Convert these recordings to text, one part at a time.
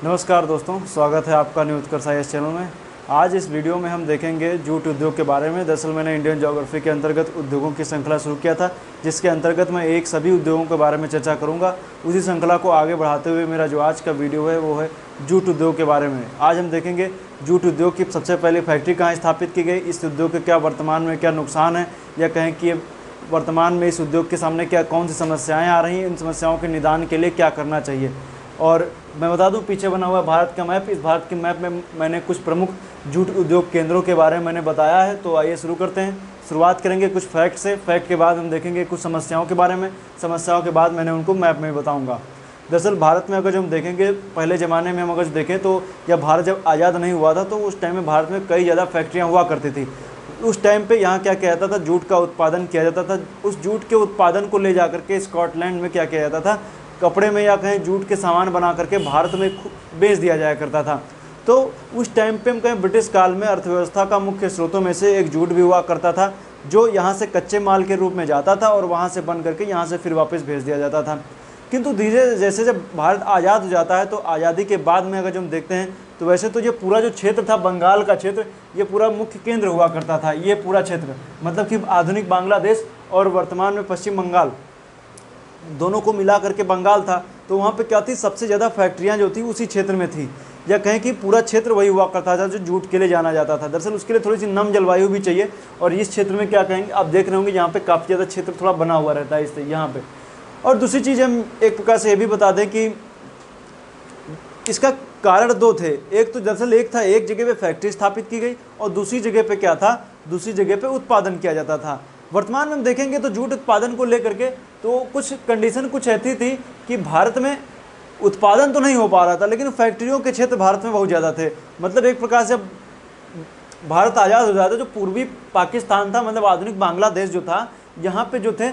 नमस्कार दोस्तों, स्वागत है आपका न्यू उत्कर्ष IAS चैनल में। आज इस वीडियो में हम देखेंगे जूट उद्योग के बारे में। दरअसल मैंने इंडियन ज्योग्राफी के अंतर्गत उद्योगों की श्रृंखला शुरू किया था, जिसके अंतर्गत मैं एक सभी उद्योगों के बारे में चर्चा करूंगा। उसी श्रृंखला को आगे बढ़ाते हुए मेरा जो आज का वीडियो है वो है जूट उद्योग के बारे में। आज हम देखेंगे जूट उद्योग की सबसे पहले फैक्ट्री कहाँ स्थापित की गई, इस उद्योग के क्या वर्तमान में क्या नुकसान है, या कहें कि वर्तमान में इस उद्योग के सामने क्या कौन सी समस्याएँ आ रही हैं, इन समस्याओं के निदान के लिए क्या करना चाहिए। और मैं बता दूं, पीछे बना हुआ भारत का मैप, इस भारत के मैप में मैंने कुछ प्रमुख जूट उद्योग केंद्रों के बारे में मैंने बताया है। तो आइए शुरू करते हैं। शुरुआत करेंगे कुछ फैक्ट से। फैक्ट के बाद हम देखेंगे कुछ समस्याओं के बारे में, समस्याओं के बाद मैंने उनको मैप में बताऊंगा। दरअसल भारत में अगर जो हम देखेंगे, पहले ज़माने में हम अगर देखें तो जब भारत जब आज़ाद नहीं हुआ था तो उस टाइम में भारत में कई ज़्यादा फैक्ट्रियाँ हुआ करती थी। उस टाइम पे यहाँ क्या किया जाता था, जूट का उत्पादन किया जाता था। उस जूट के उत्पादन को ले जा करके स्कॉटलैंड में क्या किया जाता था, कपड़े में या कहीं जूट के सामान बना करके भारत में बेच दिया जाया करता था। तो उस टाइम पे हम कहें ब्रिटिश काल में अर्थव्यवस्था का मुख्य स्रोतों में से एक जूट भी हुआ करता था, जो यहाँ से कच्चे माल के रूप में जाता था और वहाँ से बन करके यहाँ से फिर वापस भेज दिया जाता था। किंतु धीरे जैसे जब भारत आज़ाद हो जाता है तो आज़ादी के बाद में अगर जो हम देखते हैं तो वैसे तो ये पूरा जो क्षेत्र था, बंगाल का क्षेत्र, ये पूरा मुख्य केंद्र हुआ करता था। ये पूरा क्षेत्र मतलब कि आधुनिक बांग्लादेश और वर्तमान में पश्चिम बंगाल, दोनों को मिला करके बंगाल था। तो वहाँ पे क्या थी, सबसे ज़्यादा फैक्ट्रियाँ जो थी उसी क्षेत्र में थी, या कहें कि पूरा क्षेत्र वही हुआ करता था जो जूट के लिए जाना जाता था। दरअसल उसके लिए थोड़ी सी नम जलवायु भी चाहिए, और इस क्षेत्र में क्या कहेंगे, आप देख रहे होंगे यहाँ पे काफ़ी ज़्यादा क्षेत्र थोड़ा बना हुआ रहता है इससे यहाँ पे। और दूसरी चीज़ हम एक प्रकार से ये भी बता दें कि इसका कारण दो थे। एक तो दरअसल एक था, एक जगह पे फैक्ट्री स्थापित की गई, और दूसरी जगह पे क्या था, दूसरी जगह पे उत्पादन किया जाता था। वर्तमान में हम देखेंगे तो जूट उत्पादन को लेकर के तो कुछ कंडीशन कुछ ऐसी थी कि भारत में उत्पादन तो नहीं हो पा रहा था, लेकिन फैक्ट्रियों के क्षेत्र भारत में बहुत ज़्यादा थे। मतलब एक प्रकार से भारत आज़ाद हो जाता, जो पूर्वी पाकिस्तान था, मतलब आधुनिक बांग्लादेश जो था, यहाँ पे जो थे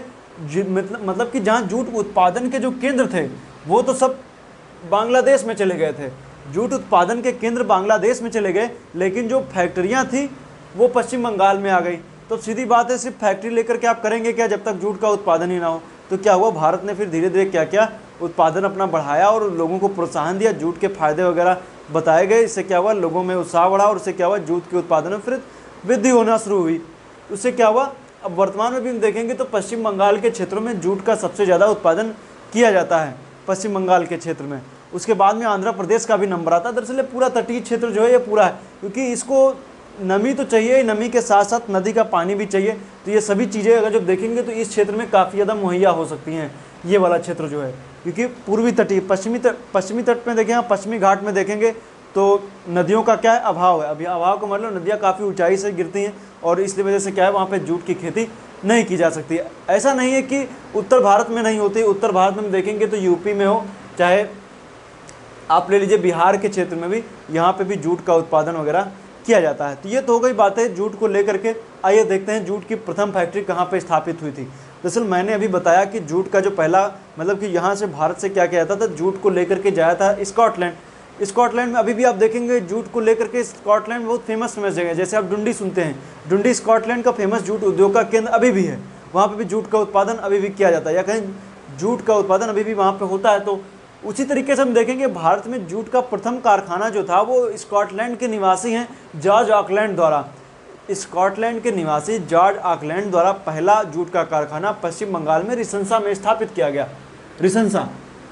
मतलब कि जहाँ जूट उत्पादन के जो केंद्र थे वो तो सब बांग्लादेश में चले गए थे। जूट उत्पादन के केंद्र बांग्लादेश में चले गए, लेकिन जो फैक्ट्रियाँ थी वो पश्चिम बंगाल में आ गई। तो सीधी बात है, सिर्फ फैक्ट्री लेकर के आप करेंगे क्या जब तक जूट का उत्पादन ही ना हो। तो क्या हुआ, भारत ने फिर धीरे धीरे क्या किया, उत्पादन अपना बढ़ाया और लोगों को प्रोत्साहन दिया, जूट के फायदे वगैरह बताए गए। इससे क्या हुआ, लोगों में उत्साह बढ़ा, और इससे क्या हुआ, जूट के उत्पादन में फिर वृद्धि होना शुरू हुई। उससे क्या हुआ, अब वर्तमान में भी हम देखेंगे तो पश्चिम बंगाल के क्षेत्रों में जूट का सबसे ज़्यादा उत्पादन किया जाता है, पश्चिम बंगाल के क्षेत्र में। उसके बाद में आंध्र प्रदेश का भी नंबर आता है। दरअसल पूरा तटीय क्षेत्र जो है ये पूरा है, क्योंकि इसको नमी तो चाहिए, नमी के साथ साथ नदी का पानी भी चाहिए। तो ये सभी चीज़ें अगर जब देखेंगे तो इस क्षेत्र में काफ़ी ज़्यादा मुहैया हो सकती हैं, ये वाला क्षेत्र जो है। क्योंकि पूर्वी तटीय पश्चिमी तट में देखें, पश्चिमी घाट में देखेंगे तो नदियों का क्या है, अभाव है। अभी अभाव का मतलब नदियाँ काफ़ी ऊंचाई से गिरती हैं, और इसलिए वजह से क्या है, वहाँ पे जूट की खेती नहीं की जा सकती। ऐसा नहीं है कि उत्तर भारत में नहीं होती। उत्तर भारत में देखेंगे तो यूपी में हो, चाहे आप ले लीजिए बिहार के क्षेत्र में भी, यहाँ पे भी जूट का उत्पादन वगैरह किया जाता है। तो ये तो हो गई बात है जूट को लेकर के। आइए देखते हैं जूट की प्रथम फैक्ट्री कहाँ पे स्थापित हुई थी। दरअसल मैंने अभी बताया कि जूट का जो पहला मतलब कि यहाँ से भारत से क्या किया जाता था, जूट को लेकर के जाया था स्कॉटलैंड। स्कॉटलैंड में अभी भी आप देखेंगे जूट को लेकर के स्कॉटलैंड में बहुत फेमस जगह है। जैसे आप डुंडी सुनते हैं, डुंडी स्कॉटलैंड का फेमस जूट उद्योग का केंद्र अभी भी है। वहाँ पर भी जूट का उत्पादन अभी भी किया जाता है, या कहीं जूट का उत्पादन अभी भी वहाँ पर होता है। तो उसी तरीके से हम देखेंगे भारत में जूट का प्रथम कारखाना जो था वो स्कॉटलैंड के निवासी हैं जॉर्ज ऑकलैंड द्वारा। स्कॉटलैंड के निवासी जॉर्ज ऑकलैंड द्वारा पहला जूट का कारखाना पश्चिम बंगाल में रिसंसा में स्थापित किया गया। रिसंसा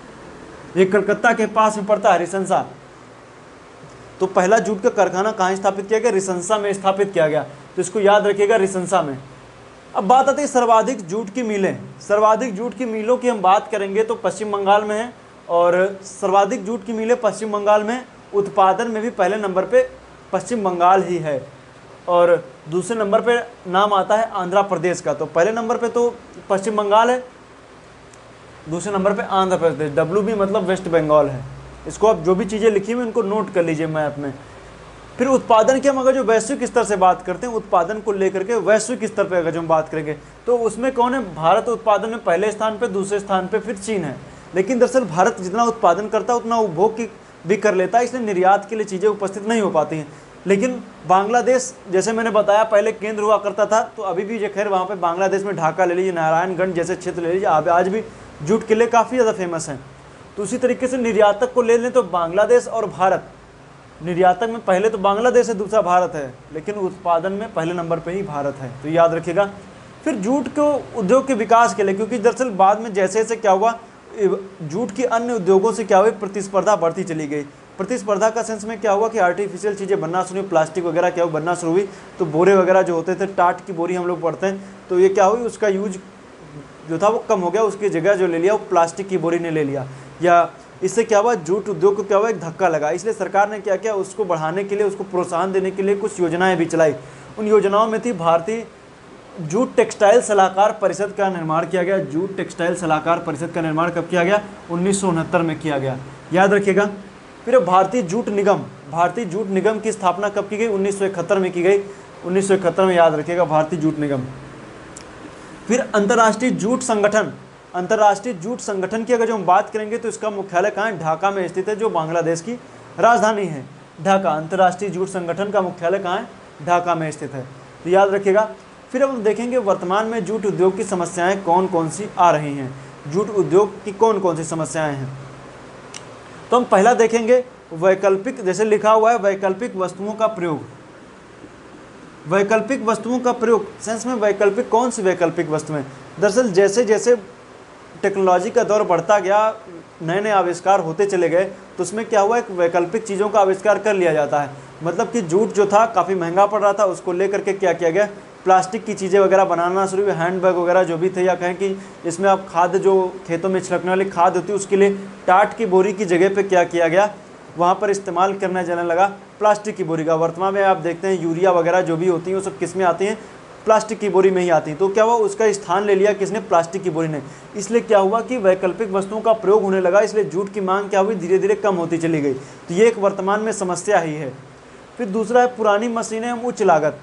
ये कलकत्ता के पास में पड़ता है, रिसंसा। तो पहला जूट का कारखाना कहाँ स्थापित किया गया, रिसंसा में स्थापित किया गया। तो इसको याद रखिएगा, रिसंसा में। अब बात आती है सर्वाधिक जूट की मिलें। सर्वाधिक जूट की मिलों की हम बात करेंगे तो पश्चिम बंगाल में है, और सर्वाधिक जूट की मिलें पश्चिम बंगाल में। उत्पादन में भी पहले नंबर पे पश्चिम बंगाल ही है, और दूसरे नंबर पे नाम आता है आंध्र प्रदेश का। तो पहले नंबर पे तो पश्चिम बंगाल है, दूसरे नंबर पे आंध्र प्रदेश। WB मतलब वेस्ट बंगाल है। इसको आप जो भी चीज़ें लिखी हुई उनको नोट कर लीजिए मैप में। फिर उत्पादन की हम अगर जो वैश्विक स्तर से बात करते हैं, उत्पादन को लेकर के वैश्विक स्तर पर अगर जो हम बात करेंगे तो उसमें कौन है, भारत उत्पादन में पहले स्थान पर, दूसरे स्थान पर फिर चीन है। लेकिन दरअसल भारत जितना उत्पादन करता है उतना उपभोग की भी कर लेता है, इसलिए निर्यात के लिए चीज़ें उपस्थित नहीं हो पाती हैं। लेकिन बांग्लादेश, जैसे मैंने बताया पहले केंद्र हुआ करता था, तो अभी भी जो खैर वहाँ पे बांग्लादेश में ढाका ले लीजिए, नारायणगंज जैसे क्षेत्र ले लीजिए, आज भी जूट के लिए काफ़ी ज़्यादा फेमस हैं। तो उसी तरीके से निर्यातक को ले लें तो बांग्लादेश और भारत, निर्यातक में पहले तो बांग्लादेश है, दूसरा भारत है, लेकिन उत्पादन में पहले नंबर पे ही भारत है, तो याद रखिएगा। फिर जूट को उद्योग के विकास के लिए, क्योंकि दरअसल बाद में जैसे जैसे क्या हुआ, जूट की अन्य उद्योगों से क्या हुई, प्रतिस्पर्धा बढ़ती चली गई। प्रतिस्पर्धा का सेंस में क्या हुआ कि आर्टिफिशियल चीज़ें बनना शुरू हुई, प्लास्टिक वगैरह क्या बनना शुरू हुई, तो बोरे वगैरह जो होते थे, टाट की बोरी हम लोग पढ़ते हैं, तो ये क्या हुई, उसका यूज जो था वो कम हो गया, उसकी जगह जो ले लिया वो प्लास्टिक की बोरी ने ले लिया। या इससे क्या हुआ, जूट उद्योग को क्या हुआ, एक धक्का लगा। इसलिए सरकार ने क्या किया, उसको बढ़ाने के लिए, उसको प्रोत्साहन देने के लिए कुछ योजनाएं भी चलाई। उन योजनाओं में थी भारतीय जूट टेक्सटाइल सलाहकार परिषद का निर्माण किया गया। जूट टेक्सटाइल सलाहकार परिषद का निर्माण कब किया गया, 1969 में किया गया, याद रखिएगा। फिर भारतीय जूट निगम, भारतीय जूट निगम की स्थापना कब की गई, 1971 में की गई, 1971 में, याद रखिएगा, भारतीय जूट निगम। फिर अंतर्राष्ट्रीय जूट संगठन, अंतर्राष्ट्रीय जूट संगठन की अगर जो हम बात करेंगे तो इसका मुख्यालय कहाँ है, ढाका में स्थित है, जो बांग्लादेश की राजधानी है, ढाका। अंतर्राष्ट्रीय जूट संगठन का मुख्यालय कहाँ है, ढाका में स्थित है, तो याद रखिएगा। फिर अब हम देखेंगे वर्तमान में जूट उद्योग की समस्याएं कौन कौन सी आ रही हैं, जूट उद्योग की कौन कौन सी समस्याएं हैं। तो हम पहला देखेंगे वैकल्पिक, जैसे लिखा हुआ है वैकल्पिक वस्तुओं का प्रयोग। वैकल्पिक वस्तुओं का प्रयोग सेंस में वैकल्पिक, कौन सी वैकल्पिक वस्तुएं, दरअसल जैसे जैसे टेक्नोलॉजी का दौर बढ़ता गया, नए नए आविष्कार होते चले गए, तो उसमें क्या हुआ, एक वैकल्पिक चीज़ों का आविष्कार कर लिया जाता है। मतलब कि जूट जो था काफ़ी महंगा पड़ रहा था, उसको लेकर के क्या किया गया, प्लास्टिक की चीज़ें वगैरह बनाना शुरू हुई, हैंड बैग वगैरह जो भी थे, या कहें कि इसमें आप खाद जो खेतों में छिड़कने वाली खाद होती है, उसके लिए टाट की बोरी की जगह पे क्या किया गया, वहाँ पर इस्तेमाल करने जाने लगा प्लास्टिक की बोरी का। वर्तमान में आप देखते हैं यूरिया वगैरह जो भी होती हैं वो सब किस में आती हैं, प्लास्टिक की बोरी में ही आती हैं। तो क्या हुआ, उसका स्थान ले लिया किसने, प्लास्टिक की बोरी ने। इसलिए क्या हुआ कि वैकल्पिक वस्तुओं का प्रयोग होने लगा, इसलिए जूट की मांग क्या हुई, धीरे धीरे कम होती चली गई। तो ये एक वर्तमान में समस्या ही है। फिर दूसरा है पुरानी मशीनें एवं उच्च लागत।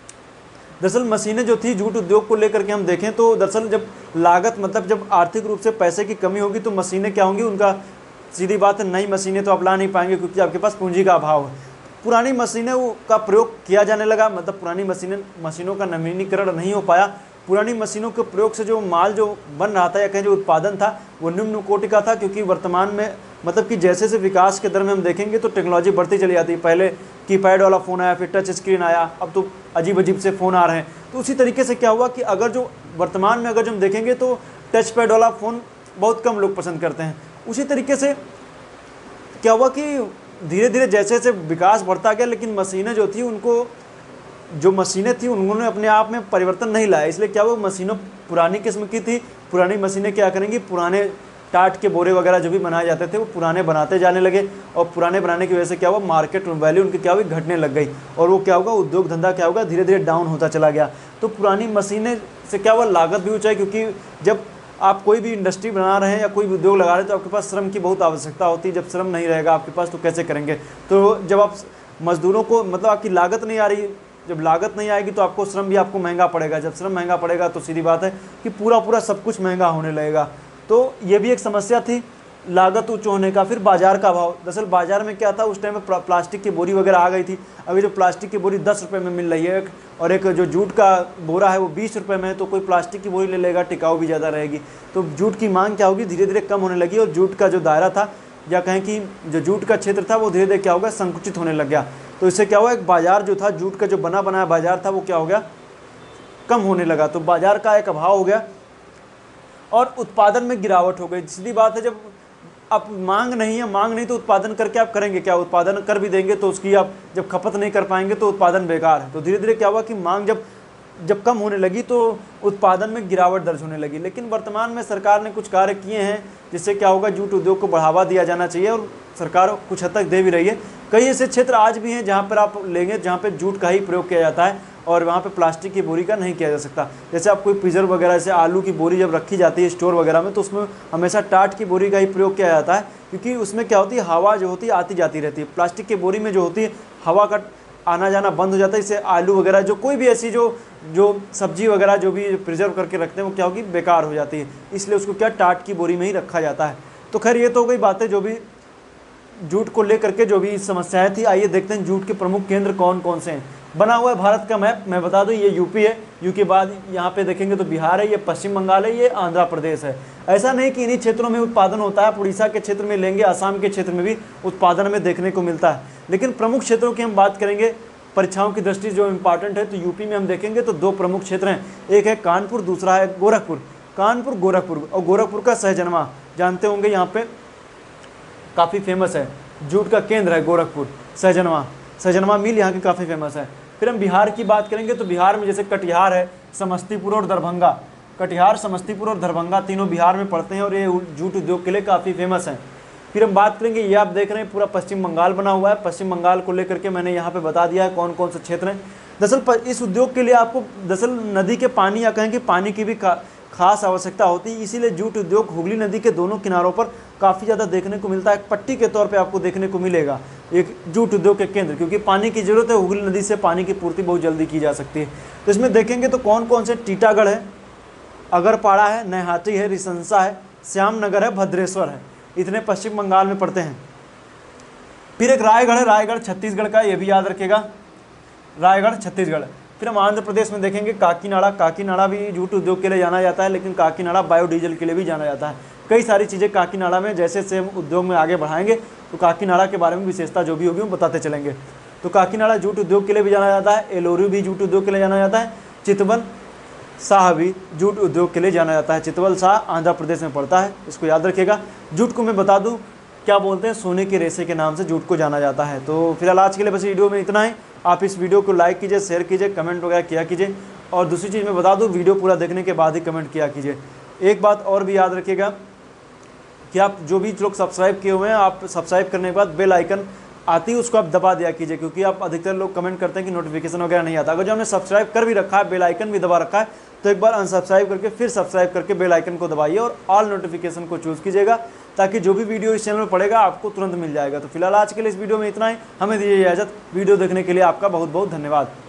दरअसल मशीनें जो थी जूट उद्योग को लेकर के हम देखें तो दरअसल जब लागत, मतलब जब आर्थिक रूप से पैसे की कमी होगी तो मशीनें क्या होंगी, उनका सीधी बात है, नई मशीनें तो आप ला नहीं पाएंगे क्योंकि आपके पास पूंजी का अभाव है। पुरानी मशीनें का प्रयोग किया जाने लगा, मतलब पुरानी मशीनों का नवीनीकरण नहीं हो पाया। पुरानी मशीनों के प्रयोग से जो माल जो बन रहा था या कहें जो उत्पादन था वो निम्न कोटि का था, क्योंकि वर्तमान में मतलब कि जैसे जैसे विकास के दर में हम देखेंगे तो टेक्नोलॉजी बढ़ती चली जाती है। पहले कीपैड वाला फ़ोन आया, फिर टच स्क्रीन आया, अब तो अजीब अजीब से फ़ोन आ रहे हैं। तो उसी तरीके से क्या हुआ कि अगर जो वर्तमान में अगर जो हम देखेंगे तो टच पैड वाला फ़ोन बहुत कम लोग पसंद करते हैं। उसी तरीके से क्या हुआ कि धीरे धीरे जैसे जैसे विकास बढ़ता गया, लेकिन मशीनें जो थी उनको, जो मशीनें थी उन्होंने अपने आप में परिवर्तन नहीं लाया। इसलिए क्या हुआ, मशीनों पुरानी किस्म की थी, पुरानी मशीनें क्या करेंगी, पुराने टाट के बोरे वगैरह जो भी बनाए जाते थे वो पुराने बनाते जाने लगे, और पुराने बनाने की वजह से क्या हुआ, मार्केट वैल्यू उनकी क्या हुई, घटने लग गई, और वो क्या होगा, उद्योग धंधा क्या होगा, धीरे धीरे डाउन होता चला गया। तो पुरानी मशीनें से क्या हुआ, लागत भी ऊँचाई, क्योंकि जब आप कोई भी इंडस्ट्री बना रहे हैं या कोई भी उद्योग लगा रहे हैं तो आपके पास श्रम की बहुत आवश्यकता होती है। जब श्रम नहीं रहेगा आपके पास तो कैसे करेंगे। तो जब आप मजदूरों को, मतलब आपकी लागत नहीं आ रही, जब लागत नहीं आएगी तो आपको श्रम भी आपको महंगा पड़ेगा। जब श्रम महंगा पड़ेगा तो सीधी बात है कि पूरा सब कुछ महंगा होने लगेगा। तो ये भी एक समस्या थी, लागत उच्च होने का। फिर बाजार का भाव, दरअसल बाजार में क्या था, उस टाइम में प्लास्टिक की बोरी वगैरह आ गई थी। अभी जो प्लास्टिक की बोरी 10 रुपये में मिल रही है और एक जो जूट का बोरा है वो 20 रुपये में है, तो कोई प्लास्टिक की बोरी ले लेगा, टिकाऊ भी ज़्यादा रहेगी। तो जूट की मांग क्या होगी, धीरे धीरे कम होने लगी, और जूट का जो दायरा था या कहें कि जो जूट का क्षेत्र था वो धीरे धीरे क्या होगा, संकुचित होने लग गया। तो इससे क्या हुआ, एक बाजार जो था, जूट का जो बना बनाया बाजार था वो क्या हो गया, कम होने लगा। तो बाजार का एक अभाव हो गया और उत्पादन में गिरावट हो गई। सीधी बात है, जब आप मांग नहीं है, मांग नहीं तो उत्पादन करके आप करेंगे क्या, उत्पादन कर भी देंगे तो उसकी आप जब खपत नहीं कर पाएंगे तो उत्पादन बेकार है। तो धीरे धीरे क्या हुआ कि मांग जब कम होने लगी तो उत्पादन में गिरावट दर्ज होने लगी। लेकिन वर्तमान में सरकार ने कुछ कार्य किए हैं जिससे क्या होगा, जूट उद्योग को बढ़ावा दिया जाना चाहिए, और सरकार कुछ हद तक दे भी रही है। कई ऐसे क्षेत्र आज भी हैं जहाँ पर आप लेंगे जहाँ पर जूट का ही प्रयोग किया जाता है और वहाँ पे प्लास्टिक की बोरी का नहीं किया जा सकता। जैसे आप कोई प्रिजर्व वगैरह, जैसे आलू की बोरी जब रखी जाती है स्टोर वगैरह में, तो उसमें हमेशा टाट की बोरी का ही प्रयोग किया जाता है, क्योंकि उसमें क्या होती है, हवा जो होती है आती जाती रहती है। प्लास्टिक की बोरी में जो होती है हवा का आना जाना बंद हो जाता है। इससे आलू वगैरह जो कोई भी ऐसी जो सब्जी वगैरह जो भी प्रिजर्व करके रखते हैं वो क्या होगी, बेकार हो जाती है। इसलिए उसको क्या, टाट की बोरी में ही रखा जाता है। तो खैर ये तो हो गई बातें जो भी जूट को लेकर के जो भी समस्याएं थी। आइए देखते हैं जूट के प्रमुख केंद्र कौन कौन से हैं। बना हुआ है भारत का मैप। मैं बता दूं ये यूपी है, यू के बाद यहाँ पे देखेंगे तो बिहार है, ये पश्चिम बंगाल है, ये आंध्र प्रदेश है। ऐसा नहीं कि इन्हीं क्षेत्रों में उत्पादन होता है, आप उड़ीसा के क्षेत्र में लेंगे, असम के क्षेत्र में भी उत्पादन में देखने को मिलता है। लेकिन प्रमुख क्षेत्रों की हम बात करेंगे परीक्षाओं की दृष्टि जो इंपॉर्टेंट है, तो यूपी में हम देखेंगे तो 2 प्रमुख क्षेत्र हैं, एक है कानपुर, दूसरा है गोरखपुर। कानपुर गोरखपुर, और गोरखपुर का सहजनवा जानते होंगे, यहाँ पे काफ़ी फेमस है, जूट का केंद्र है गोरखपुर। सहजनवा मिल यहाँ की काफ़ी फेमस है। फिर हम बिहार की बात करेंगे तो बिहार में जैसे कटिहार है, समस्तीपुर और दरभंगा। कटिहार, समस्तीपुर और दरभंगा तीनों बिहार में पड़ते हैं और ये जूट उद्योग के लिए काफ़ी फेमस हैं। फिर हम बात करेंगे, ये आप देख रहे हैं पूरा पश्चिम बंगाल बना हुआ है। पश्चिम बंगाल को लेकर के मैंने यहाँ पे बता दिया है कौन कौन से क्षेत्र हैं। दरअसल इस उद्योग के लिए आपको दरअसल नदी के पानी या कहें कि पानी की भी खास आवश्यकता होती है, इसीलिए जूट उद्योग हुगली नदी के दोनों किनारों पर काफ़ी ज़्यादा देखने को मिलता है। एक पट्टी के तौर पे आपको देखने को मिलेगा एक जूट उद्योग के केंद्र, क्योंकि पानी की ज़रूरत है, हुगली नदी से पानी की पूर्ति बहुत जल्दी की जा सकती है। तो इसमें देखेंगे तो कौन कौन से, टीटागढ़ है, अगरपाड़ा है, नैहाटी है, रिसंसा है, श्यामनगर है, भद्रेश्वर है, इतने पश्चिम बंगाल में पड़ते हैं। फिर एक रायगढ़ है, रायगढ़ छत्तीसगढ़ का, ये भी याद रखिएगा, रायगढ़ छत्तीसगढ़। फिर हम आंध्र प्रदेश में देखेंगे काकीनाडा। काकीनाडा भी जूट उद्योग के लिए जाना जाता है, लेकिन काकीनाडा बायोडीजल के लिए भी जाना जाता है। कई सारी चीज़ें काकीनाडा में, जैसे से हम उद्योग में आगे बढ़ाएंगे तो काकीनाडा के बारे में विशेषता जो भी होगी हम बताते चलेंगे। तो काकीनाडा जूट उद्योग के लिए भी जाना जाता है, एलोरू भी जूट उद्योग के लिए जाना जाता है, चितवन शाह भी जूट उद्योग के लिए जाना जाता है। चितवन शाह आंध्र प्रदेश में पड़ता है, इसको याद रखिएगा। जूट को मैं बता दूं क्या बोलते हैं, सोने के रेशे के नाम से जूट को जाना जाता है। तो फिलहाल आज के लिए बस वीडियो में इतना ही। आप इस वीडियो को लाइक कीजिए, शेयर कीजिए, कमेंट वगैरह किया कीजिए, और दूसरी चीज़ मैं बता दूं, वीडियो पूरा देखने के बाद ही कमेंट किया कीजिए। एक बात और भी याद रखिएगा कि आप जो भी लोग सब्सक्राइब किए हुए हैं, आप सब्सक्राइब करने के बाद बेल आइकन आती है उसको आप दबा दिया कीजिए, क्योंकि आप अधिकतर लोग कमेंट करते हैं कि नोटिफिकेशन वगैरह नहीं आता। अगर जो हमने सब्सक्राइब कर भी रखा है, बेल आइकन भी दबा रखा है, तो एक बार अनसब्सक्राइब करके फिर सब्सक्राइब करके बेल आइकन को दबाइए और ऑल नोटिफिकेशन को चूज़ कीजिएगा, ताकि जो भी वीडियो इस चैनल में पड़ेगा आपको तुरंत मिल जाएगा। तो फिलहाल आज के लिए इस वीडियो में इतना ही। हमें दीजिए इजाज़त। वीडियो देखने के लिए आपका बहुत बहुत धन्यवाद।